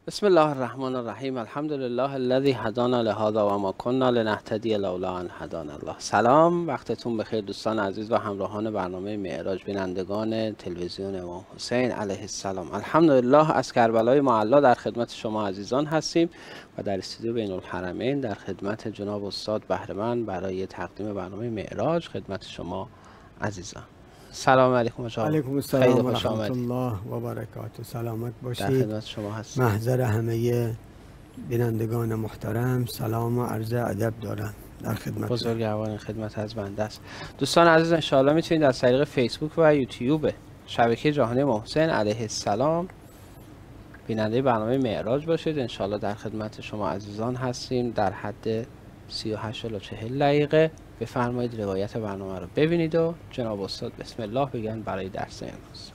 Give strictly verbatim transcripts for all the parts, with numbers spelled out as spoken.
بسم الله الرحمن الرحیم. الحمد لله الذی هدانا لهذا و ما كنا لنهتدی لولا ان هدانا الله. سلام، وقتتون بخیر دوستان عزیز و همراهان برنامه معراج، بینندگان تلویزیون امام حسین علیه السلام. الحمدلله از کربلای معلا در خدمت شما عزیزان هستیم و در استودیو بین الحرمین در خدمت جناب استاد بهره‌مند برای تقدیم برنامه معراج خدمت شما عزیزان. سلام علیکم و علیکم السلام و رحمت الله و برکاته. سلامت باشید. در خدمت شما هستیم. محضر همه بینندگان محترم سلام و عرض ادب دارم. در خدمت بزرگواران خدمت از بنده است. دوستان عزیز ان شاء الله میتونید از طریق فیسبوک و یوتیوب شبکه جهانی امام حسین علیه السلام بیننده برنامه معراج باشید. ان شاء الله در خدمت شما عزیزان هستیم. در حد سی و هشت تا چهل دقیقه بفرمایید روایت برنامه رو ببینید و جناب استاد بسم الله بگن برای درس امروز.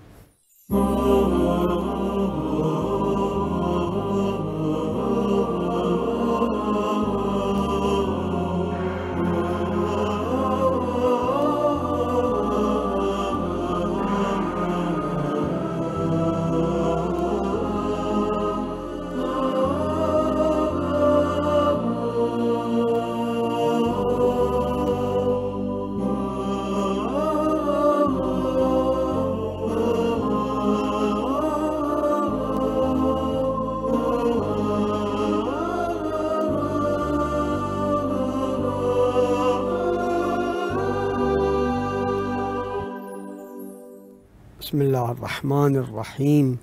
بسم الله الرحمن الرحیم.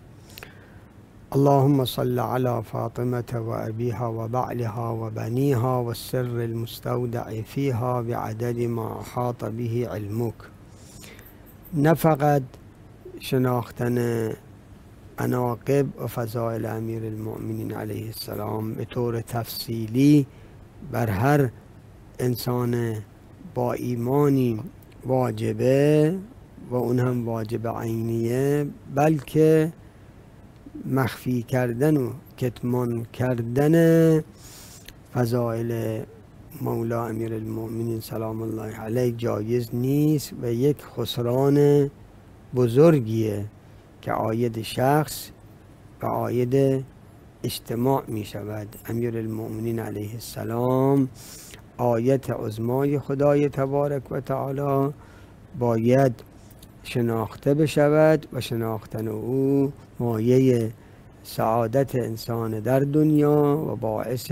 اللهم صل على فاطمة و ابیها و بعلها و بنیها و السر المستودع فیها بعدد ما احاط به علمک. نه فقط شناختن مناقب و فضائل امیر المؤمنین علیه السلام به طور تفصیلی بر هر انسان با ایمانی واجبه و اون هم واجب عینیه، بلکه مخفی کردن و کتمان کردن فضائل مولا امیر المؤمنین سلام الله علیه جایز نیست و یک خسران بزرگیه که عاید شخص و عاید اجتماع می شود. امیر المؤمنین علیه السلام آیت عظمای خدای تبارک و تعالی باید شناخته بشود و شناختن او مایه سعادت انسان در دنیا و باعث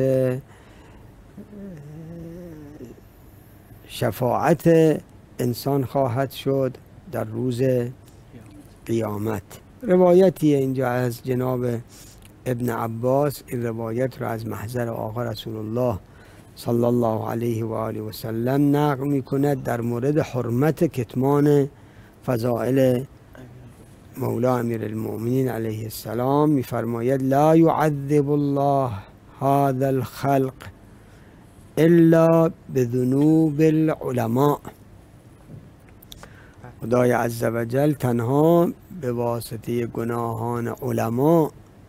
شفاعت انسان خواهد شد در روز قیامت. روایتی اینجا از جناب ابن عباس، این روایت را از محضر آقا رسول الله صلی الله علیه و آله و سلم نقل می کند در مورد حرمت کتمان فضائل مولا امیر المؤمنین علیه السلام. می فرماید لا يعذب الله هذا الخلق الا بذنوب العلماء. خدای عزوجل تنها به واسطه گناهان علما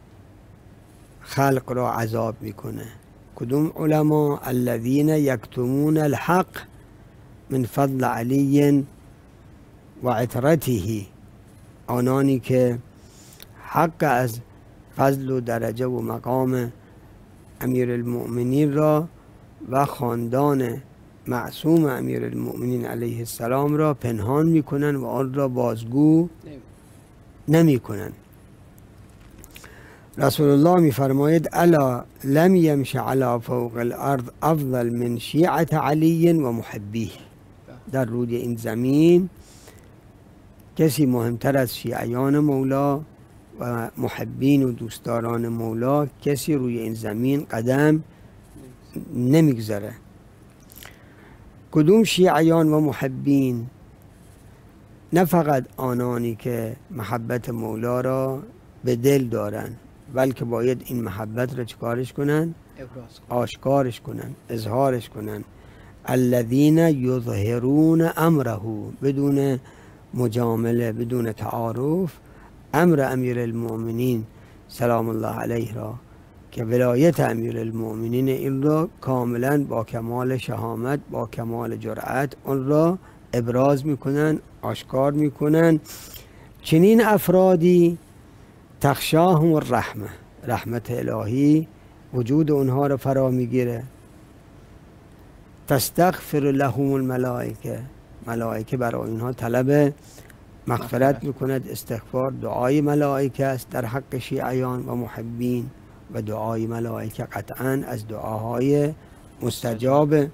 خلق را عذاب میکنه. کدوم علما؟ الذين یکتمون الحق من فضل علی و عترته، آنانی که حق از فضل و درجه و مقام امیر المؤمنین را و خاندان معصوم امیر المؤمنین علیه السلام را پنهان میکنن و آن را بازگو نمیکنن. رسول الله میفرماید الا لم یمش علی فوق الارض افضل من شیعة علی و محبیه. در روی این زمین کسی مهمتر از شیعیان مولا و محبین و دوستداران مولا کسی روی این زمین قدم نمیگذاره. کدوم شیعیان و محبین؟ نه فقط آنانی که محبت مولا را به دل دارن، بلکه باید این محبت را چکارش کنن؟ آشکارش کنن، اظهارش کنن. الذین یظهرون امره، بدون مجامله، بدون تعارف، امر امیر المؤمنین سلام الله علیه را که ولایت امیر المؤمنین این را کاملا با کمال شهامت، با کمال جرأت آن را ابراز میکنن، آشکار میکنن. چنین افرادی تخشاهم الرحمه، رحمت الهی وجود اونها رو فرا میگیره. تستغفر لهم الملائکه، ملائکه برای اینها طلب مغفرت میکند. استغفار دعای ملائکه است در حق شیعیان و محبین و دعای ملائکه قطعا از دعاهای مستجابه.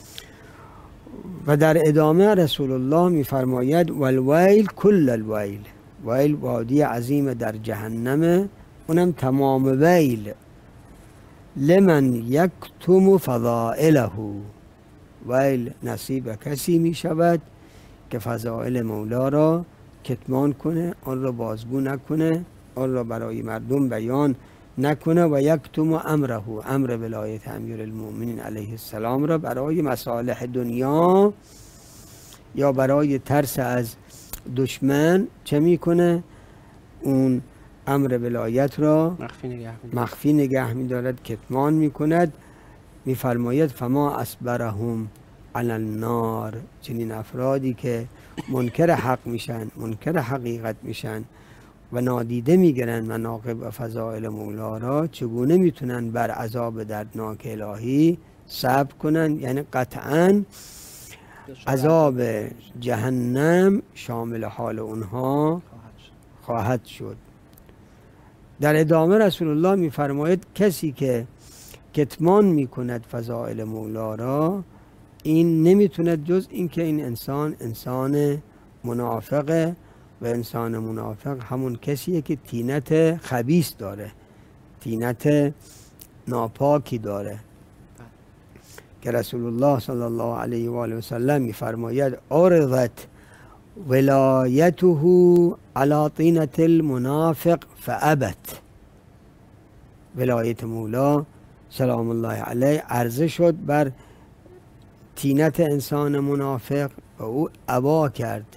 و در ادامه رسول الله میفرماید والویل کل الویل، ویل وادی عظیم در جهنم، اونم تمام ویل، لمن یکتم فضائله، ویل نصیب کسی می شود که فضائل مولا را کتمان کنه، آن را بازگو نکنه، آن را برای مردم بیان نکنه و یکتم امره، امر ولایت امیرالمؤمنین علیه السلام را برای مصالح دنیا یا برای ترس از دشمن چه میکنه؟ اون امر ولایت را مخفی نگه می‌دارد، مخفی نگه می‌دارد، کتمان میکند. میفرماید فما اصبرهم علی النار، چنین افرادی که منکر حق میشن، منکر حقیقت میشن و نادیده میگیرن مناقب و فضائل مولا را، چگونه میتونن بر عذاب دردناک الهی صبر کنن؟ یعنی قطعاً عذاب جهنم شامل حال اونها خواهد شد. در ادامه رسول الله میفرماید کسی که کتمان میکند فضائل مولا را، این نمیتوند جز اینکه این انسان انسان منافقه و انسان منافق همون کسیه که طینت خبیث داره، طینت ناپاکی داره که رسول الله صلی الله علیه و آله و سلم میفرماید عرضت ولایته علی طینت المنافق فابت، ولایت مولا سلام الله علیه عرضه شد بر طینت انسان منافق و او ابا کرد،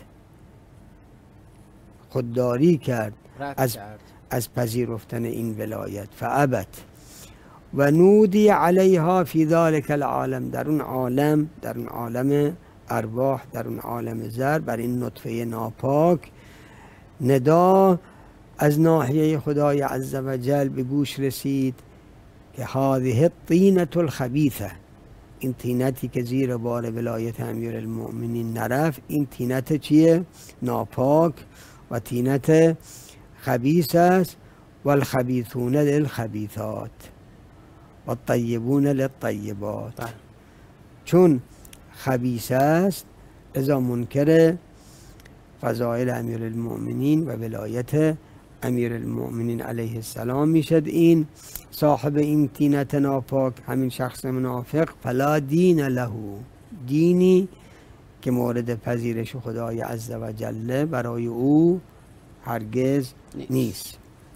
خودداری کرد از از پذیرفتن این ولایت. فابت و نودی علیها فی ذلک العالم، در اون عالم، در اون عالم ارواح، در اون عالم زر، بر این نطفه ناپاک ندا از ناحیه خدای عز و جل به گوش رسید که هذه الطینة الخبیثه، این طینتی که زیر بار ولایت امیرالمؤمنین نرفت، این طینت چیه؟ ناپاک و طینت خبیث است. والخبیثون للخبیثات والطیبون للطیبات، چون خبیث است ازا منکر فضائل امیرالمؤمنین و ولایت امیرالمؤمنین علیه السلام میشد. این صاحب این طینت ناپاک، همین شخص منافق، فلا دین له، دینی که مورد پذیرش خدای عز و جل برای او هرگز نیست.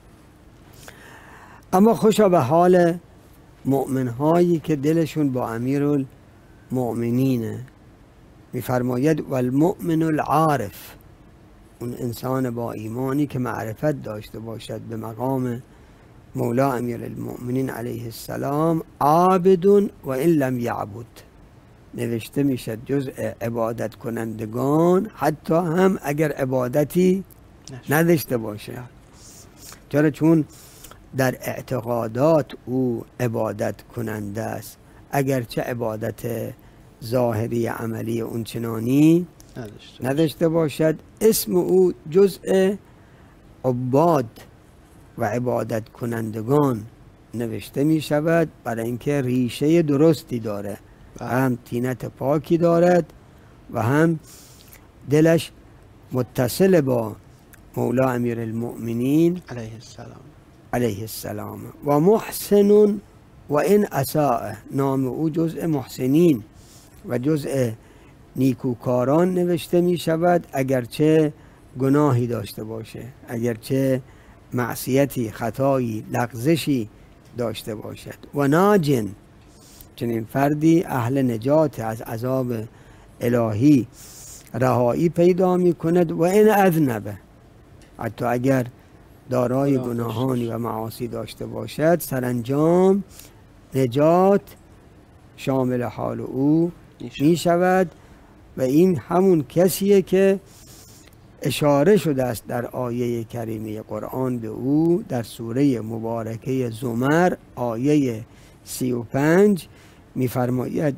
اما خوشا به حال مؤمن هایی که دلشون با امیرالمؤمنینه. میفرماید والمؤمن العارف، اون انسان با ایمانی که معرفت داشته باشد به مقام مولا امیرالمؤمنین علیه السلام، عابد و ان لم یعبد، نوشته میشد جزء عبادت کنندگان حتی هم اگر عبادتی نداشته باشه. چرا؟ چون در اعتقادات او عبادت کننده است، اگرچه عبادت ظاهری عملی اونچنانی نداشته, نداشته باشد، اسم او جزء عباد و عبادت کنندگان نوشته می شود، برای اینکه ریشه درستی داره، هم طینت پاکی دارد و هم دلش متصل با مولا امیرالمؤمنین علیه السلام علیه السلام. و محسن و این اساء، نام او جزء محسنین و جزء نیکوکاران نوشته می شود، اگرچه گناهی داشته باشه، اگرچه معصیتی، خطایی، لغزشی داشته باشد. و ناجن، چنین فردی اهل نجات از عذاب الهی رهایی پیدا می کند. و این اذنبه، حتی اگر دارای گناهانی و معاصی داشته باشد، سرانجام نجات شامل حال او می شود. و این همون کسیه که اشاره شده است در آیه کریمه قرآن به او در سوره مبارکه زمر آیه سی و پنج می‌فرماید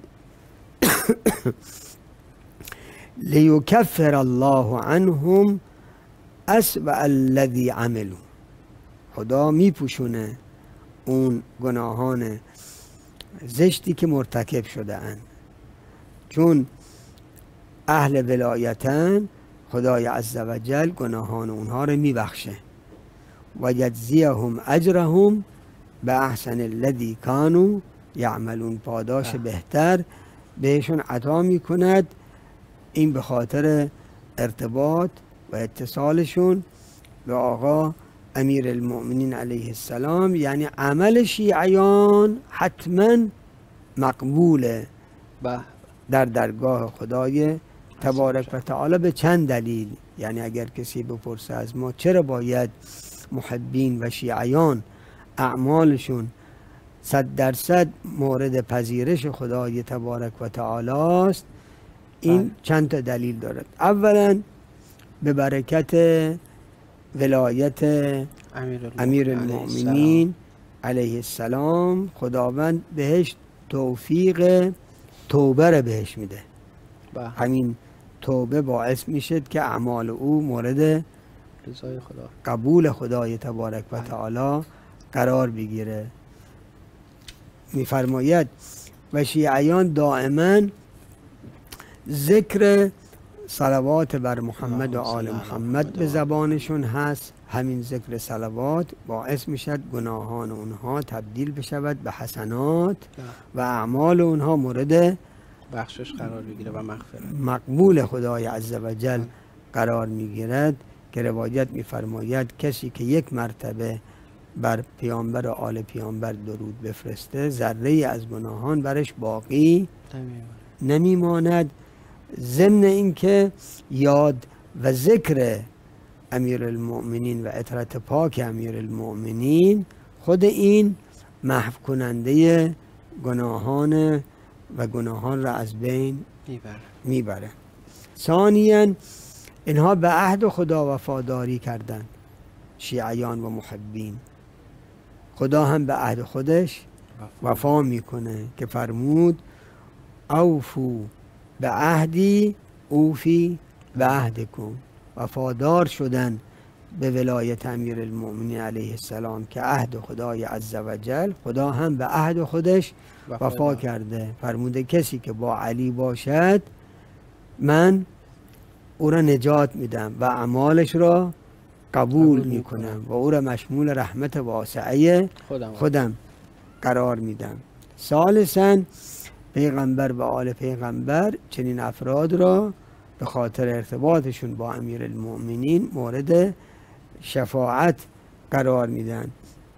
لیکفر الله عنهم اسوأ الذی عملوا. خدا میپوشونه اون گناهان زشتی که مرتکب شده اند، چون اهل ولایتن خدای عزوجل گناهان اونها رو میبخشه و یجزیهم اجرهم به احسن الذی کانوا یعملون. پاداش بهتر بهشون عطا میکند. این به خاطر ارتباط و اتصالشون به آقا امیر المؤمنین علیه السلام، یعنی عمل شیعیان حتما مقبوله در درگاه خدای تبارک و تعالی به چند دلیل. یعنی اگر کسی بپرسه از ما چرا باید محبین و شیعیان اعمالشون صد درصد مورد پذیرش خدای تبارک و تعالی است، این چند تا دلیل دارد. اولا به برکت ولایت امیر المؤمنین علیه السلام خداوند بهش توفیق توبه را بهش میده. همین توبه باعث میشه که اعمال او مورد رضای خدا، قبول خدای تبارک و تعالی قرار بگیره. میفرماید و شیعیان دائما ذکر صلوات بر محمد و آل محمد به زبانشون هست. همین ذکر صلوات باعث میشد گناهان اونها تبدیل بشود به حسنات و اعمال اونها مورد بخشش قرار بگیره و مغفرت مقبول خدای عزوجل قرار میگیرد. که روایت میفرماید کسی که یک مرتبه بر پیامبر و آل پیامبر درود بفرسته ذره از گناهان برش باقی نمیماند. ضمن اینکه یاد و ذکر امیر المؤمنین و اطرت پاک امیر المؤمنین خود این محو کننده گناهان و گناهان را از بین میبره میبره. ثانیاً اینها به عهد خدا وفاداری کردند، شیعیان و محبین. خدا هم به عهد خودش وفا میکنه که فرمود اوفو به عهدی اوفی به عهدکم. وفادار شدن به ولایت امیر المؤمنین علیه السلام که عهد خدای عزوجل، خدا هم به عهد خودش وفا کرده. فرموده کسی که با علی باشد من او را نجات میدم و اعمالش را قبول میکنم و او را مشمول رحمت واسعه خودم, خودم قرار میدم. ثالثاً پیغمبر و آل پیغمبر چنین افراد را به خاطر ارتباطشون با امیر المؤمنین مورد شفاعت قرار میدن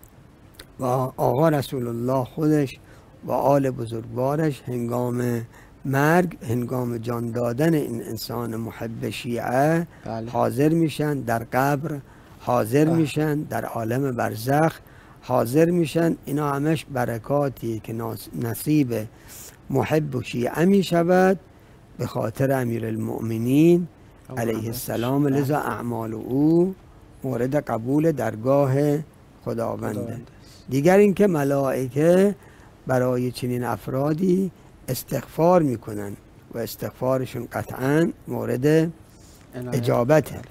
و آقا رسول الله خودش و آل بزرگوارش هنگام مرگ، هنگام جان دادن این انسان محب شیعه بله. حاضر میشن در قبر، حاضر بله. میشن در عالم برزخ، حاضر میشن. اینا همش برکاتی که نصیب محب و شیعه می شود به خاطر امیر المؤمنین علیه السلام. لذا اعمال او مورد قبول درگاه خداونده. دیگر اینکه ملائکه برای چنین افرادی استغفار میکنن و استغفارشون قطعا مورد اجابته.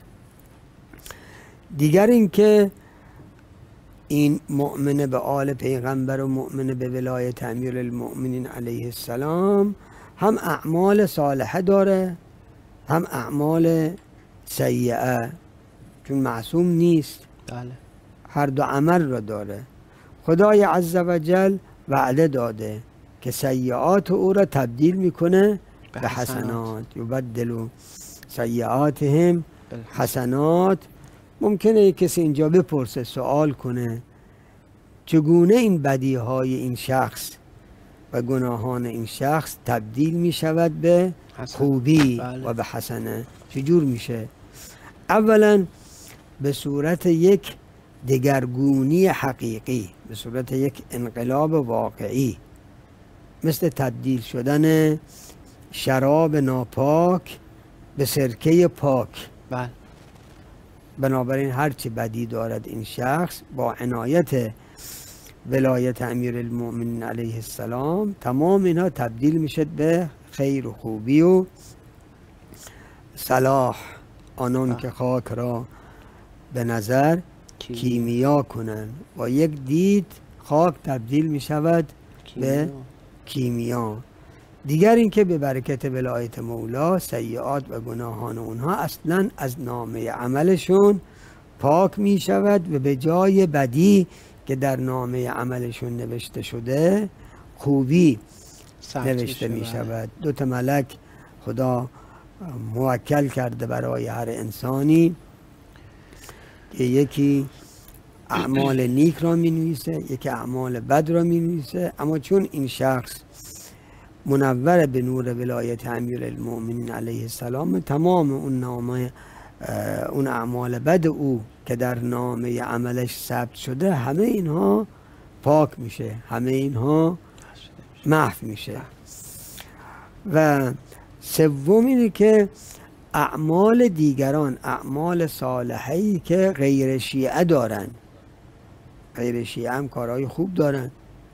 دیگر اینکه این مؤمن به آل پیغمبر و مؤمن به ولایت امیر المؤمنین علیه السلام هم اعمال صالحه داره هم اعمال سیئه، چون معصوم نیست. بله. هر دو عمل را داره. خدای عزوجل وعده داده که سیئات او را تبدیل میکنه به حسنات. یبدل سیئاتهم حسنات. ممکنه کسی اینجا بپرسه، سوال کنه چگونه این بدیهای این شخص و گناهان این شخص تبدیل می شود به خوبی بله. و به حسنه؟ چجور میشه؟ اولا به صورت یک دگرگونی حقیقی، به صورت یک انقلاب واقعی، مثل تبدیل شدن شراب ناپاک به سرکه پاک. بله. بنابراین هرچی بدی دارد این شخص با عنایت ولایت امیرالمؤمنین علیه السلام تمام اینها تبدیل میشد به خیر و خوبی و صلاح. آنان که خاک را به نظر کیمیا کنند، با یک دید خاک تبدیل می شود به کیمیا. دیگر اینکه به برکت ولایت مولا سیئات و گناهان اونها اصلا از نامه عملشون پاک می شود و به جای بدی که در نامه عملشون نوشته شده خوبی نوشته می شود. دو تا ملک خدا موکل کرده برای هر انسانی که یکی اعمال نیک را می نویسه، یکی اعمال بد را می نویسه. اما چون این شخص منور به نور ولایت امیرالمؤمنین علیه السلام، تمام اون نامه اون اعمال بد او که در نامه عملش ثبت شده همه اینها پاک میشه، همه اینها محو میشه. و سوم اینه که اعمال دیگران، اعمال صالحی که غیر شیعه دارن، غیر شیعه هم کارهای خوب دارن،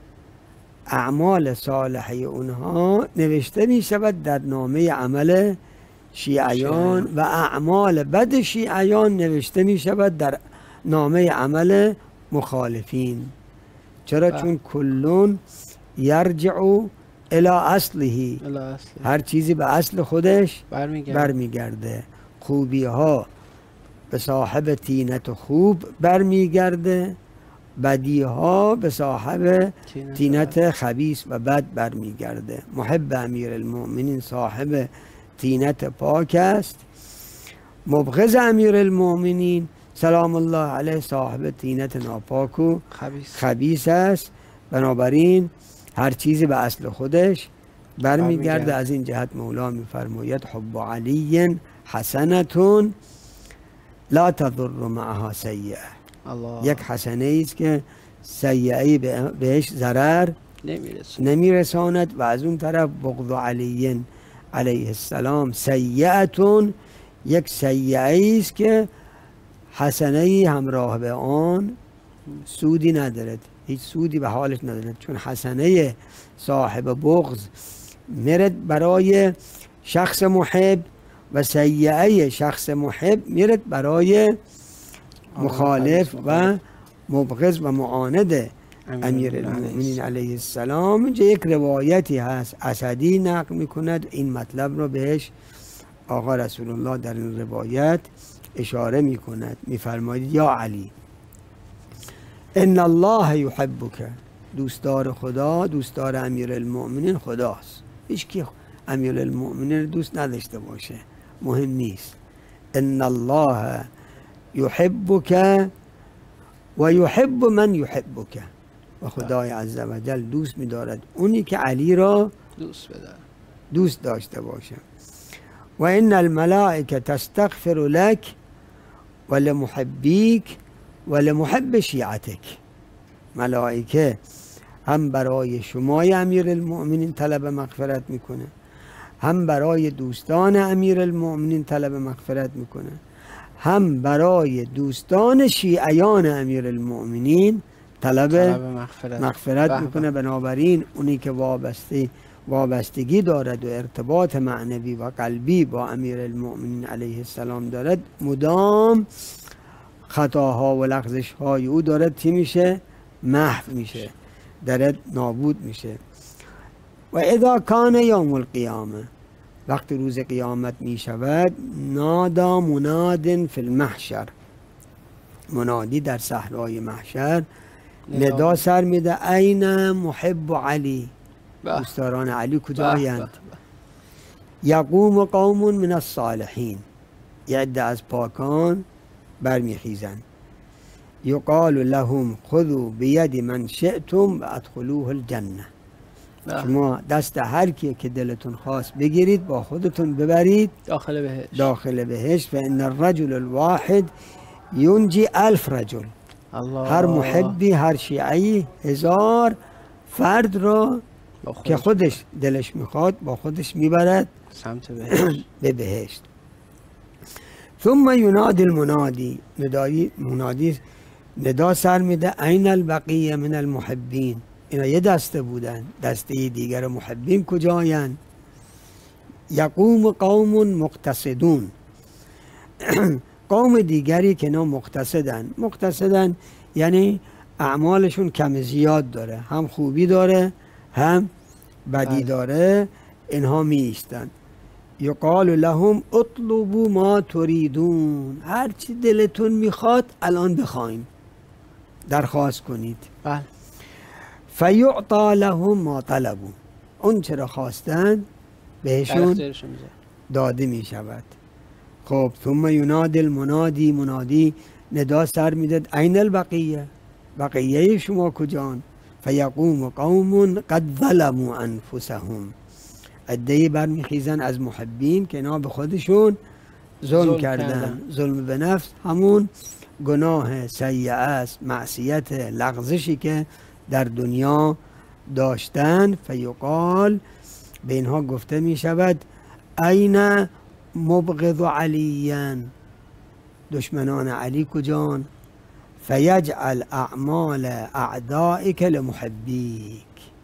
اعمال صالحی اونها نوشته می شود در نامه عمل شیعیان و اعمال بد شیعیان نوشته می شود در نامه عمل مخالفین. چرا؟ چون کلون یرجع الی اصله، هر چیزی به اصل خودش برمیگرده. خوبی ها به صاحب طینت خوب برمیگرده، بدی ها به صاحب طینت خبیث و بد برمیگرده. محب امیرالمؤمنین صاحب طینت پاک است، مبغض امیرالمؤمنین سلام الله علیه صاحب طینت ناپاک و خبیث است. بنابراین هر چیزی به اصل خودش برمیگرده. از این جهت مولا میفرماید حب علی حسنتون لا تضر معها سیئه. یک حسنه است که سیئه بهش ضرر نمیرساند. و از اون طرف بغض علی علیه السلام سیئتون، یک سیئه است که حسنه همراه به آن سودی ندارد، هیچ سودی به حالش ندارد. چون حسنه صاحب بغض میرد برای شخص محب و سیئه شخص محب میرد برای مخالف و مبغض و معاند امیرالمؤمنین علیه السلام. اینجا یک روایتی هست اسدی نقل میکند، این مطلب رو بهش آقا رسول الله در این روایت اشاره میکند، میفرماید یا علی ان الله یحبک، دوستدار خدا، دوستدار امیرالمؤمنین خداست. هیچ کی امیرالمؤمنین دوست نداشته باشه مهم نیست. ان الله یحبک و یحب من یحبک، و خدای عزوجل دوست می‌دارد اونی که علی را دوست بدارد، دوست داشته باشه. و ان الملائکه تستغفر لك ولمحبیک ولمحب شیعتک، ملائکه هم برای شمای امیرالمؤمنین طلب مغفرت میکنه، هم برای دوستان امیرالمؤمنین طلب مغفرت میکنه، هم برای دوستان شیعیان امیرالمؤمنین طلب, طلب مغفرت, مغفرت میکنه. بنابراین اونی که وابسته وابستگی دارد و ارتباط معنوی و قلبی با امیرالمؤمنین علیه السلام دارد، مدام خطاها و لغزش های او دارد چی میشه؟ محو میشه، دارد نابود میشه. و اذا کان یوم القیامه، وقت روز قیامت می شود، نادا مناد فی المحشر، منادی در صحرای محشر ندا سر میده این محب علی، دوستداران علی کجایند؟ یقوم قوم من الصالحین، یه عده از پاکان برمیخیزند. یقال لهم خذوا بید من شئتم و ادخلوه الجنه، شما دست هر کی که دلتون خواست بگیرید با خودتون ببرید داخل بهشت. داخل بهشت. فان الرجل الواحد ینجی الف رجل، الله. هر محبی، هر شیعی هزار فرد را که خودش دلش میخواد با خودش میبرد سمت بهشت. به بهشت. ثم ینادی المنادی، ندایی منادی ندا سر میده این البقیه من المحبین، اینا یه دسته بودن، دسته دیگر محبین کجاین؟ یقوم قوم مقتصدون، قوم دیگری که اینا مقتصدن. مقتصدن یعنی اعمالشون کم زیاد داره، هم خوبی داره هم بدی داره، اینها می ایستن. یقال لهم اطلبوا ما تریدون، هر چی دلتون میخواد الان بخواین، درخواست کنید. بله. فیعطا لهم ما طلبوا، اون چرا خواستن بهشون داده می شود. خب ثم ینادی المنادی، منادی ندا سر میداد این البقیه، بقیه شما کجان؟ فیقوم قوم قد ظلموا انفسهم، عده‌ای برمیخیزن از محبین که اینا به خودشون ظلم, ظلم کردن. کردن ظلم به نفس همون گناه سیئه است، معصیت، لغزشی که در دنیا داشتن. فیقال، به اینها گفته می شود این مبغض علیین، دشمنان علی کجان؟ فیجعل اعمال اعدائک لمحبیک،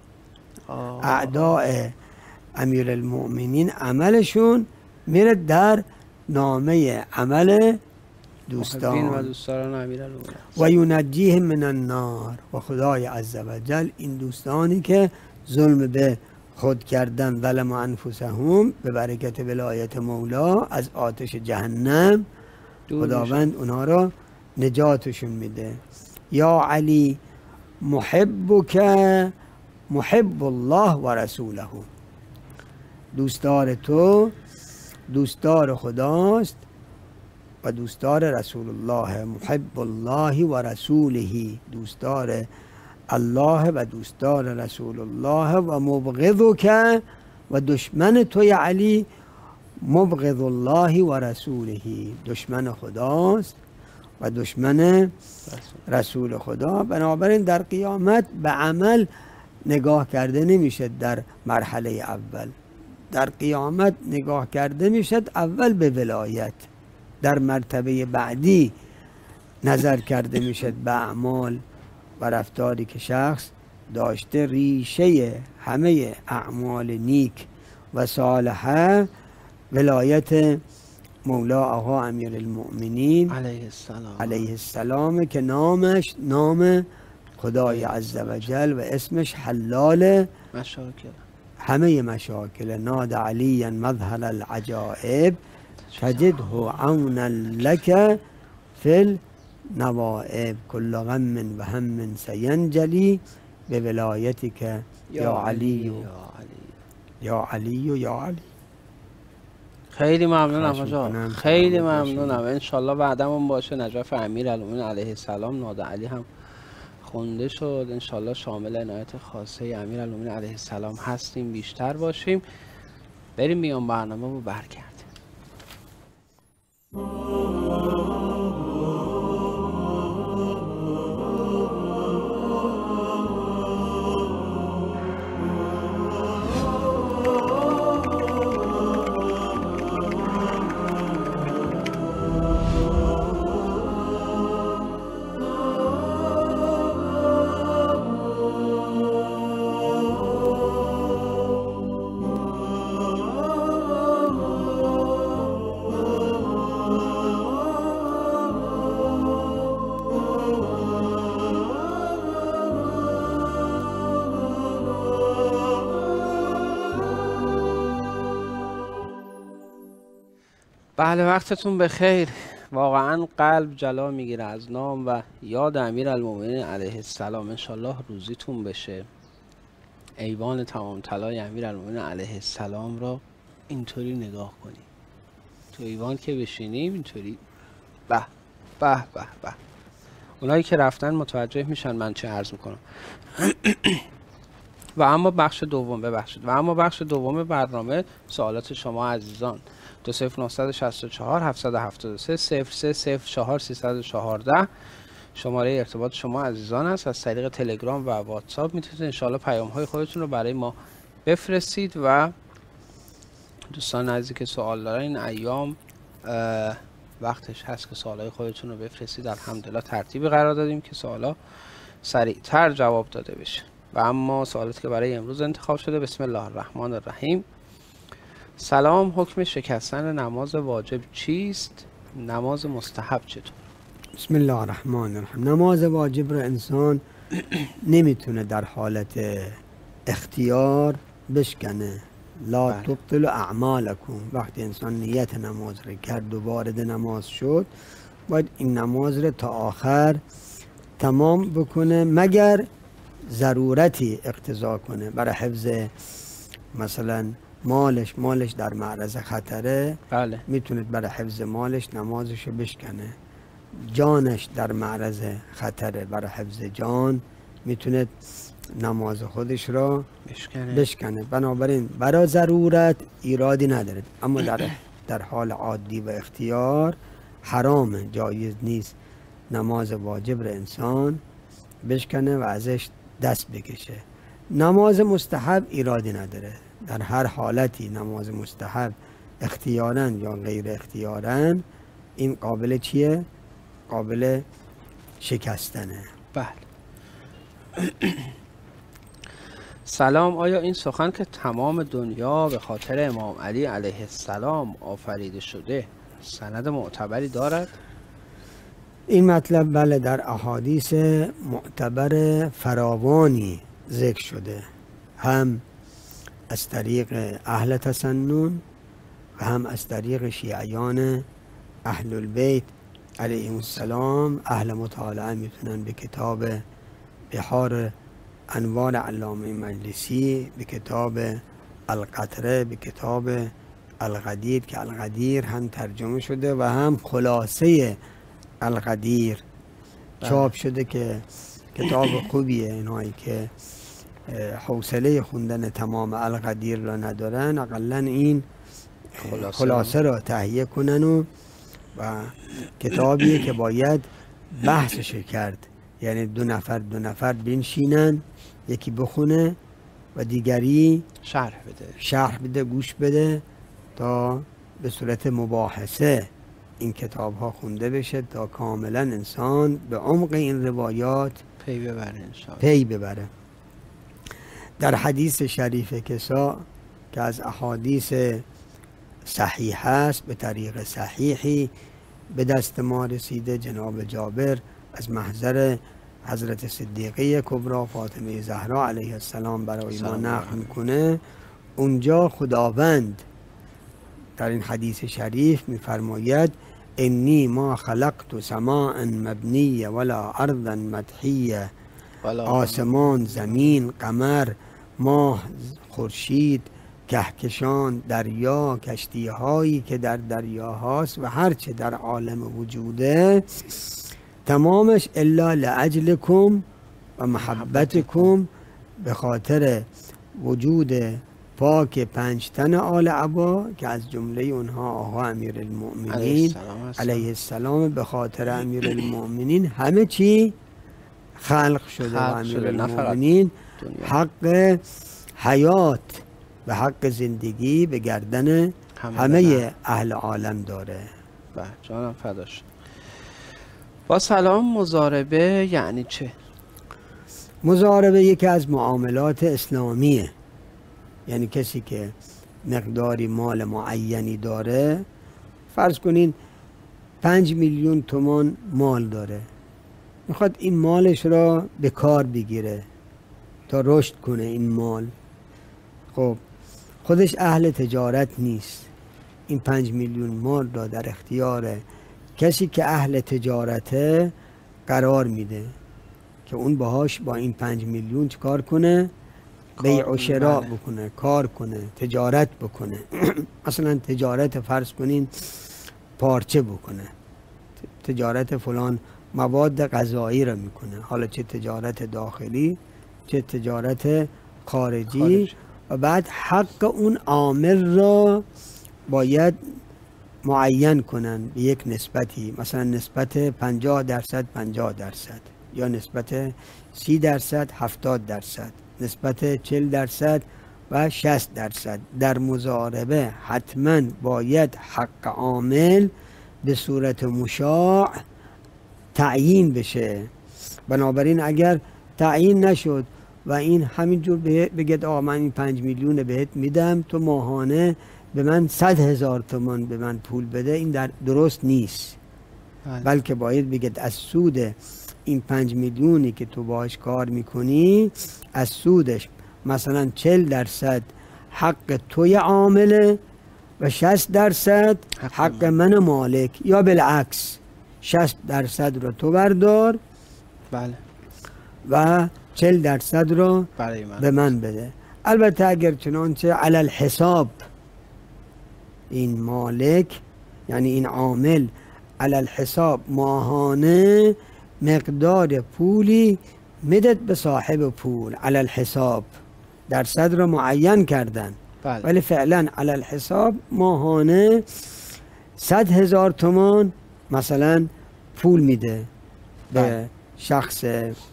اعداء امیر المؤمنین عملشون میره در نامه عمل دوستان و دوستان امیر المؤمنین و ینجیهم من النار، و خدای عزوجل این دوستانی که ظلم به خود کردن، ظلم انفسهم، به برکت ولایت مولا از آتش جهنم خداوند اونها را نجاتشون میده. یا علی محبک محب الله و رسوله، دوستدار تو دوستدار خداست و دوستدار رسول الله. محب الله و رسوله، دوستدار الله و دوستدار رسول الله. و مبغضک، و دشمن توی علی مبغض الله و رسوله، دشمن خداست و دشمن رسول خدا. بنابراین در قیامت به عمل نگاه کرده نمیشه، در مرحله اول در قیامت نگاه کرده میشد اول به ولایت، در مرتبه بعدی نظر کرده میشد به اعمال و رفتاری که شخص داشته. ریشه همه اعمال نیک و صالحه ولایت مولا آقا امیر المؤمنین علیه السلام علیه السلام، که نامش نام خدای عزوجل و اسمش حلال مشاکل همه مشاکل. ناد علی مظهر العجائب تجده عونا لك فی النوائب، کل غم و هم سینجلی به ولایتک یا علی یا علی و یا علی. خیلی ممنونم حاجا، خیلی ممنونم. انشالله بعدمون باشه نجف امیر المؤمنین علیه السلام، ناد علی هم خونده شد، انشالله شامل عنایت خاصه امیر المؤمنین علیه السلام هستیم، بیشتر باشیم. بریم میان برنامه رو برگردیم. بله وقتتون بخیر. واقعا قلب جلا میگیره از نام و یاد امیر المؤمنین علیه السلام. انشالله روزیتون بشه ایوان تمام طلای امیر المؤمنین علیه السلام را اینطوری نگاه کنیم. تو ایوان که بشینیم اینطوری به به به به. اونایی که رفتن متوجه میشن من چه عرض میکنم. و اما بخش دوم ببخشید و اما بخش دوم برنامه سوالات شما عزیزان. دو صفر نه شش چهار هفت هفت سه صفر سه صفر چهار سیصد و چهارده شماره ارتباط شما عزیزان است. از طریق تلگرام و واتساپ میتونید انشاءالله پیام های خودتون رو برای ما بفرستید و دوستان عزیزی که سوال دارن این ایام وقتش هست که سوالای خودتون رو بفرستید. الحمدلله ترتیبی قرار دادیم که سوالا سریعتر جواب داده بشه. و اما سوالاتی که برای امروز انتخاب شده، بسم الله الرحمن الرحیم. سلام، حکم شکستن نماز واجب چیست؟ نماز مستحب چطور؟ بسم الله الرحمن الرحیم. نماز واجب رو انسان نمیتونه در حالت اختیار بشکنه. لا تبطل اعمالکم. وقتی انسان نیت نماز رو کرد و وارد نماز شد، باید این نماز رو تا آخر تمام بکنه، مگر ضرورتی اقتضا کنه. برای حفظ مثلا مالش مالش در معرض خطره، بله. میتونه برای حفظ مالش نمازش رو بشکنه. جانش در معرض خطره، برای حفظ جان میتونه نماز خودش را بشکنه. بشکنه. بنابراین برای ضرورت ایرادی نداره، اما در در حال عادی و اختیار حرامه، جایز نیست نماز واجب را انسان بشکنه و ازش دست بکشه. نماز مستحب ایرادی نداره. در هر حالتی نماز مستحب اختیاراً یا غیر اختیاراً این قابل چیه؟ قابل شکستنه. بله. سلام، آیا این سخن که تمام دنیا به خاطر امام علی علیه السلام آفریده شده سند معتبری دارد؟ این مطلب بله، در احادیث معتبر فراوانی ذکر شده، هم از طریق اهل تسنن و هم از طریق شیعیان اهل البیت علیهم السلام. اهل مطالعه میتونن به کتاب بحار انوار علامه مجلسی، به کتاب القطره، به کتاب القدیر که القدیر هم ترجمه شده و هم خلاصه القدیر چاپ شده که کتاب خوبیه. اینایی که حوصله خوندن تمام القدیر را ندارن، اقلا این خلاصه, خلاصه را تهیه کنن و, و کتابیه که باید بحثش کرد. یعنی دو نفر دو نفر بنشینن، یکی بخونه و دیگری شرح بده شرح بده گوش بده تا به صورت مباحثه این کتاب ها خونده بشه تا کاملا انسان به عمق این روایات پی ببره انشاءالله. پی ببره. در حدیث شریف کسا که از احادیث صحیح است، به طریق صحیحی به دست ما رسیده، جناب جابر از محضر حضرت صدیقه کبرا فاطمه زهرا علیه السلام برای ما نقل میکنه. اونجا خداوند در این حدیث شریف میفرماید انی ما خلقت سماء مبنیه ولا ارضا مدحیه. آسمان، زمین، قمر، ماه، خورشید، کهکشان، دریا، کشتی هایی که در دریا هاست و هرچه در عالم وجوده، تمامش الا لاجلکم و محبتکم، به خاطر وجود پاک پنج تن آل عبا که از جمله اونها آقا امیر المؤمنین علیه السلام، به خاطر امیر المؤمنین همه چی خلق شده و امیر المؤمنین حق حیات و حق زندگی به گردن همه اهل عالم داره. بله جانم فداش. با سلام، مضاربه یعنی چه؟ مضاربه یکی از معاملات اسلامیه. یعنی کسی که مقداری مال معینی داره، فرض کنین پنج میلیون تومان مال داره، میخواد این مالش را به کار بگیره تا رشد کنه این مال. خب خودش اهل تجارت نیست، این پنج میلیون مال را در اختیار کسی که اهل تجارته قرار میده که اون باهاش با این پنج میلیون چکار کنه؟ بیع و شراء بکنه، کار کنه، تجارت بکنه. مثلا تجارت فرض کنین پارچه بکنه، تجارت فلان مواد غذایی را میکنه، حالا چه تجارت داخلی چه تجارت خارجی خارج. و بعد حق اون عامل را باید معین کنن به یک نسبتی، مثلا نسبت پنجاه درصد پنجاه درصد، یا نسبت سی درصد هفتاد درصد، نسبت چهل درصد و شصت درصد. در مضاربه حتما باید حق عامل به صورت مشاع تعیین بشه. بنابراین اگر تعیین نشد و این همینجور بگید آقا من این پنج میلیون بهت میدم تو ماهانه به من صد هزار تومان به من پول بده، این در درست نیست. بله. بلکه باید بگید از سود این پنج میلیونی که تو باش کار میکنی، از سودش مثلا چل درصد حق توی عامله و شصت درصد حق, حق من مالک، یا بالعکس شصت درصد رو تو بردار بله و چل درصد رو من. به من بده. البته اگر چنانچه علی الحساب این مالک یعنی این عامل علی الحساب ماهانه مقدار پولی میدد به صاحب پول، علی الحساب درصد رو معین کردن بله. ولی فعلا علی الحساب ماهانه صد هزار تومان مثلا پول میده به بله. شخص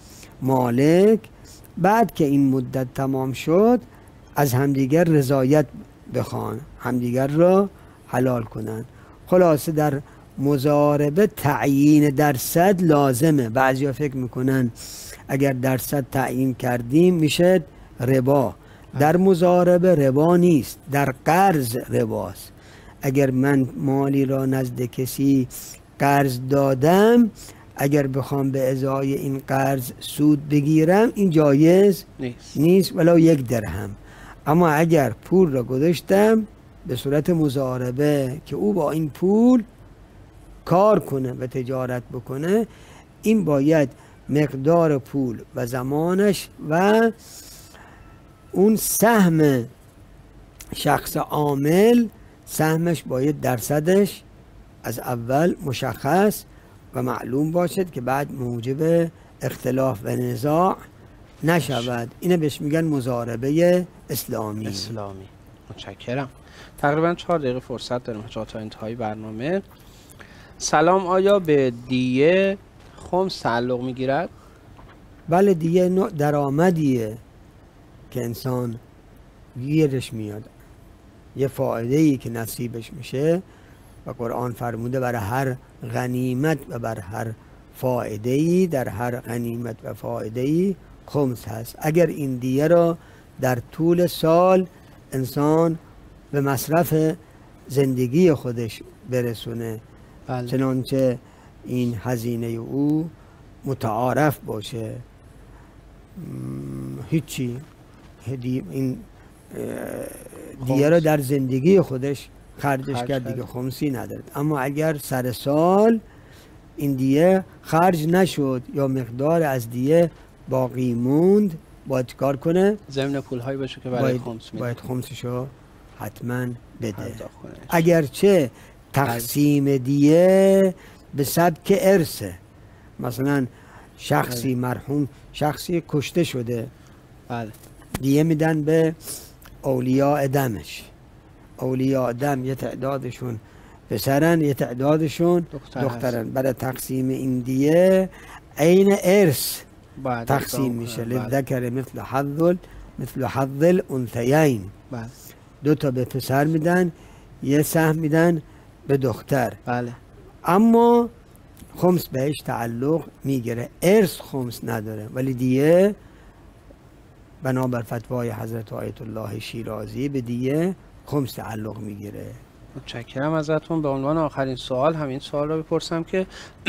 مالک. بعد که این مدت تمام شد از همدیگر رضایت بخوان، همدیگر را حلال کنن. خلاصه در مضاربه تعیین درصد لازمه. بعضیا فکر میکنن اگر درصد تعیین کردیم میشه ربا. در مضاربه ربا نیست، در قرض رباست. اگر من مالی را نزد کسی قرض دادم، اگر بخوام به ازای این قرض سود بگیرم این جایز نیست, نیست ولو یک درهم. اما اگر پول را گذاشتم به صورت مضاربه که او با این پول کار کنه و تجارت بکنه، این باید مقدار پول و زمانش و اون سهم شخص عامل سهمش باید درصدش از اول مشخص و معلوم باشد که بعد موجب اختلاف و نزاع نشود. اینه بهش میگن مضاربه اسلامی. اسلامی. متشکرم. تقریبا چهار دقیقه فرصت داریم تا انتهای برنامه. سلام، آیا به دیه خمس تعلق میگیرد؟ بله، دیه نوع درآمدیه که انسان گیرش میاد، یه فایده ای که نصیبش میشه و قرآن فرموده برای هر غنیمت و بر هر فایده ای در هر غنیمت و فایده ای خمس هست. اگر این دیه را در طول سال انسان به مصرف زندگی خودش برسونه، بله. چنانچه این هزینه او متعارف باشه، هیچی هدی این دیگه را در زندگی خودش خرجش خرج کرد دیگه خمسی ندارد. اما اگر سر سال این دیه خرج نشد یا مقدار از دیه باقی موند، باید کار کنه؟ ضمن پول هایی باشه که برای خمس میده، باید خمسشو حتما بده. اگرچه تقسیم دیه به سبک ارثه، مثلا شخصی مرحوم شخصی کشته شده، بله، دیه میدن به اولیاء دمش. اولیاء دم یه تعدادشون پسرن یه تعدادشون دختر دخترن. برای تقسیم این دیه عین ارث تقسیم میشه. للذکر مثل حظ مثل حظ الانثیین. دو تا به پسر میدن، یه سهم میدن به دختر. بله. اما خمس بهش تعلق میگیره، ارث خمس نداره، ولی دیه بنابر فتوای حضرت آیت الله شیرازی به دیه خمس تعلق میگیره. متشکرم ازتون. به عنوان آخرین سوال همین سوال رو بپرسم که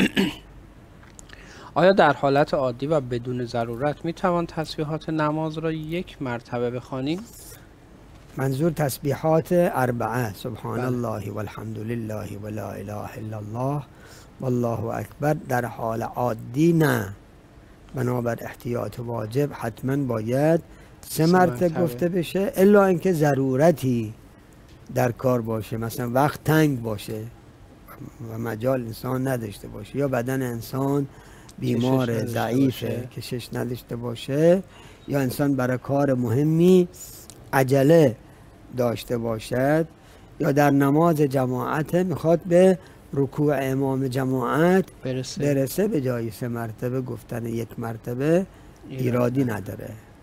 آیا در حالت عادی و بدون ضرورت میتوان تسبیحات نماز را یک مرتبه بخوانیم؟ منظور تسبیحات اربعه، سبحان الله والحمد لله ولا اله الا الله والله اکبر، در حال عادی نه. بنابر احتیاط واجب حتما باید سه مرتبه گفته بشه، الا اینکه ضرورتی در کار باشه، مثلا وقت تنگ باشه و مجال انسان نداشته باشه، یا بدن انسان بیمار ضعیفه کشش نداشته باشه، یا انسان برای کار مهمی عجله داشته باشد، یا در نماز جماعت میخواد به رکوع امام جماعت برسه, برسه به جای سه مرتبه گفتن یک مرتبه ایرادی نداره.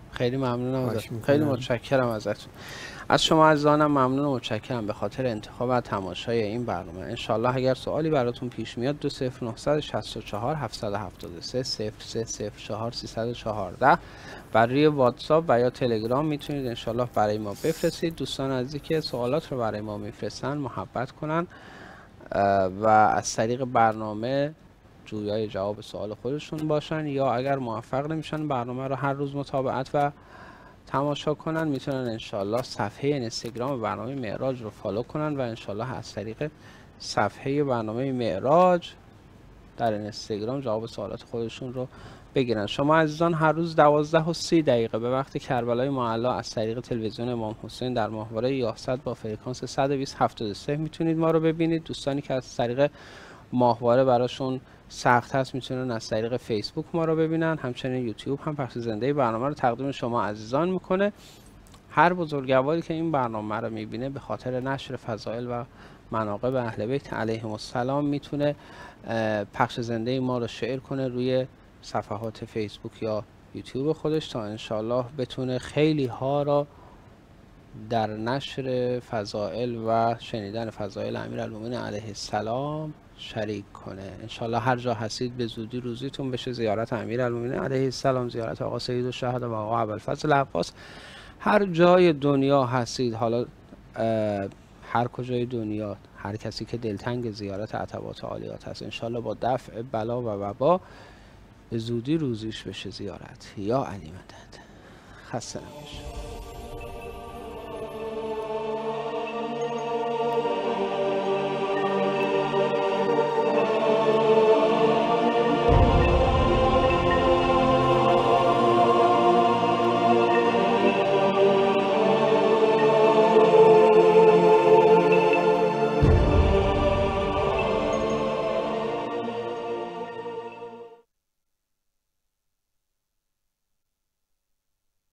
خیلی ممنونم خواهش ازتون، می‌کنم. خیلی متشکرم ازتون. از شما عزیزانم ممنون و متشکرم به خاطر انتخاب و تماشای این برنامه. انشالله اگر سوالی براتون پیش میاد دو صفر نه شش چهار هفت هفت سه صفر سه صفر چهار سه یک چهار برای واتساپ و یا تلگرام میتونید انشالله برای ما بفرستید. دوستان عزیزی که سوالات رو برای ما میفرستن محبت کنن و از طریق برنامه جویای جواب سوال خودشون باشن، یا اگر موفق نمیشن برنامه رو هر روز متابعت و تماشا کنن میتونن انشالله صفحه اینستاگرام برنامه معراج رو فالو کنن و انشالله از طریق صفحه برنامه معراج در اینستاگرام جواب سوالات خودشون رو بگیرن. شما عزیزان هر روز دوازده و سی دقیقه به وقت کربلای معلی از طریق تلویزیون امام حسین در ماهواره یاست با فرکانس صد و بیست هفتاد و سه میتونید ما رو ببینید. دوستانی که از طریق ماهواره براشون سخت هست میتونن از طریق فیسبوک ما رو ببینن. همچنین یوتیوب هم پخش زنده برنامه رو تقدیم شما عزیزان میکنه. هر بزرگواری که این برنامه رو میبینه به خاطر نشر فضائل و مناقب اهل بیت علیهم السلام میتونه پخش زنده ما رو شیر کنه روی صفحات فیسبوک یا یوتیوب خودش تا انشالله بتونه خیلی ها را در نشر فضائل و شنیدن فضائل امیرالمومنین علیه السلام شریک کنه. انشالله هر جا هستید به زودی روزیتون بشه زیارت امیرالمومنین علیه السلام، زیارت آقا سید الشهدا و آقا ابوالفضل عباس. هر جای دنیا هستید، حالا هر کجای دنیا، هر کسی که دلتنگ زیارت عتبات عالیات هست انشالله با دفع بلا و وبا به زودی روزیش بشه زیارت. یا علی مدد. خسته نباشید.